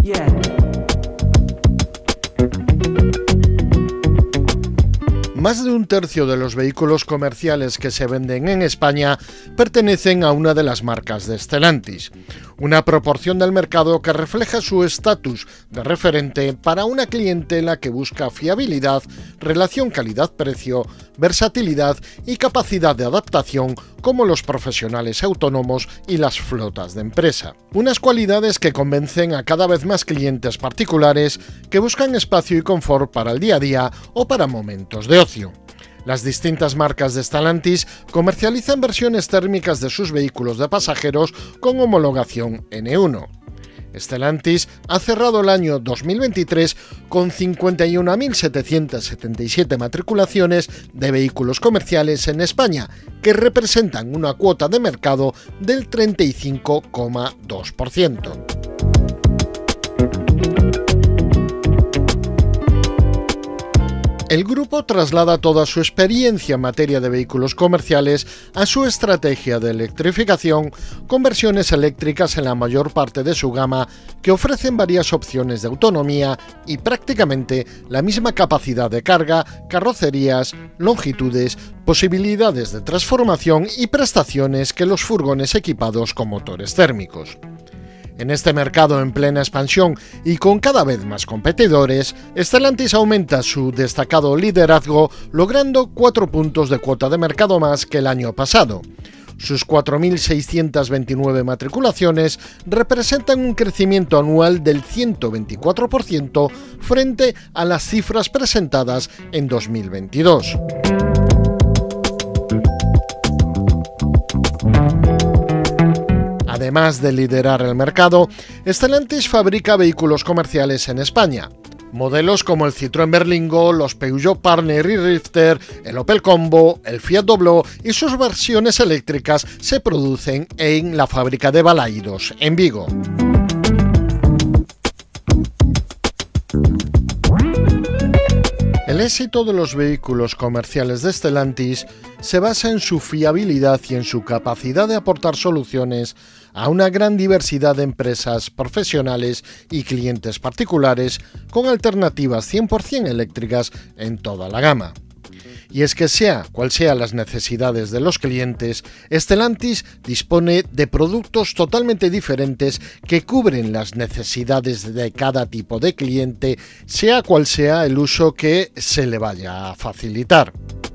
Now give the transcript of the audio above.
Más de un tercio de los vehículos comerciales que se venden en España pertenecen a una de las marcas de Stellantis, una proporción del mercado que refleja su estatus de referente para una clientela que busca fiabilidad, relación calidad-precio, versatilidad y capacidad de adaptación como los profesionales autónomos y las flotas de empresa. Unas cualidades que convencen a cada vez más clientes particulares que buscan espacio y confort para el día a día o para momentos de ocio. Las distintas marcas de Stellantis comercializan versiones térmicas de sus vehículos de pasajeros con homologación N1. Stellantis ha cerrado el año 2023 con 51.777 matriculaciones de vehículos comerciales en España, que representan una cuota de mercado del 35,2%. El grupo traslada toda su experiencia en materia de vehículos comerciales a su estrategia de electrificación, con versiones eléctricas en la mayor parte de su gama que ofrecen varias opciones de autonomía y prácticamente la misma capacidad de carga, carrocerías, longitudes, posibilidades de transformación y prestaciones que los furgones equipados con motores térmicos. En este mercado en plena expansión y con cada vez más competidores, Stellantis aumenta su destacado liderazgo, logrando 4 puntos de cuota de mercado más que el año pasado. Sus 4.629 matriculaciones representan un crecimiento anual del 124% frente a las cifras presentadas en 2022. Además de liderar el mercado, Stellantis fabrica vehículos comerciales en España. Modelos como el Citroën Berlingo, los Peugeot Partner y Rifter, el Opel Combo, el Fiat Doblò y sus versiones eléctricas se producen en la fábrica de Balaidos, en Vigo. El éxito de los vehículos comerciales de Stellantis se basa en su fiabilidad y en su capacidad de aportar soluciones a una gran diversidad de empresas, profesionales y clientes particulares con alternativas 100% eléctricas en toda la gama. Y es que sea cual sean las necesidades de los clientes, Stellantis dispone de productos totalmente diferentes que cubren las necesidades de cada tipo de cliente, sea cual sea el uso que se le vaya a facilitar.